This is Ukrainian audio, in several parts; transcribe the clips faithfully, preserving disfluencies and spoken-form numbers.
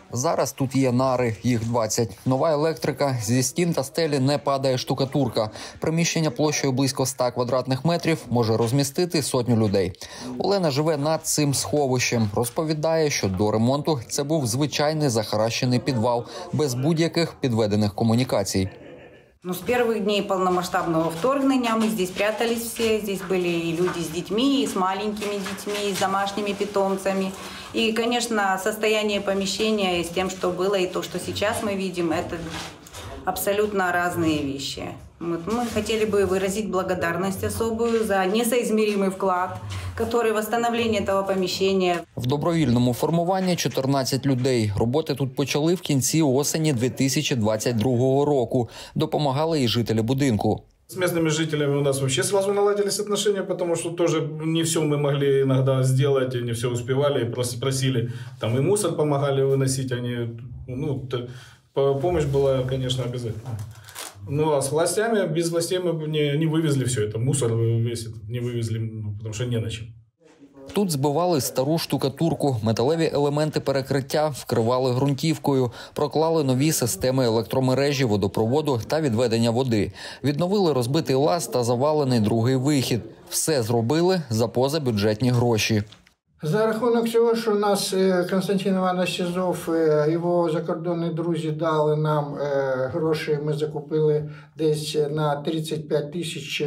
Зараз тут є нари, їх двадцять. Нова електрика, зі стін та стелі не падає штукатурка. Приміщення площею близько ста квадратних метрів може розмістити сотню людей. Олена живе над цим сховищем. Розповідає, що до ремонту це був звичайний захаращений підвал, без будь-яких підведених комунікацій. Ну, с первых дней полномасштабного вторгнения мы здесь прятались все. Здесь были и люди с детьми, и с маленькими детьми, и с домашними питомцами. И, конечно, состояние помещения с тем, что было, и то, что сейчас мы видим, это абсолютно разные вещи. Вот мы хотели бы выразить благодарность особую за несоизмеримый вклад, который в восстановление этого помещения. В добровільному формуванні чотирнадцять людей. Роботи тут почали в кінці осені дві тисячі двадцять другого року. Допомагали і жителі будинку. С местными жителями у нас вообще сразу наладились отношения, потому что тоже не все мы могли иногда сделать, не все успевали, просто просили, там и мусор помогали выносить, они, ну, помощь была, конечно, обязательно. Ну, а с властями, без властей мы не, не вывезли все это, мусор весь не вывезли, ну, потому что не на чем. Тут збивали стару штукатурку, металеві елементи перекриття вкривали ґрунтівкою, проклали нові системи електромережі, водопроводу та відведення води. Відновили розбитий лаз та завалений другий вихід. Все зробили за позабюджетні гроші. За рахунок цього, що нас Константин Іванович Сізов, його закордонні друзі дали нам гроші, ми закупили десь на тридцять п'ять тисяч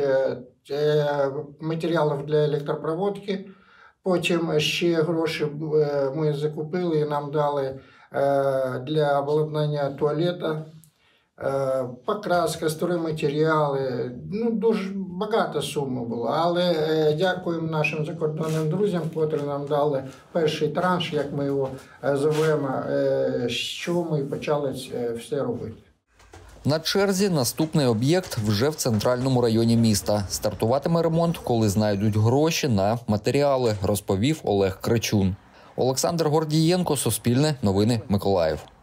матеріалів для електропроводки. Потім ще гроші ми закупили і нам дали для обладнання туалета, покраска, стройматеріали. Ну, дуже багато суми було, але дякуємо нашим закордонним друзям, котрі нам дали перший транш, як ми його зовемо, що ми почали все робити. На черзі наступний об'єкт вже в центральному районі міста. Стартуватиме ремонт, коли знайдуть гроші на матеріали, розповів Олег Кричун. Олександр Гордієнко, Суспільне, Новини, Миколаїв.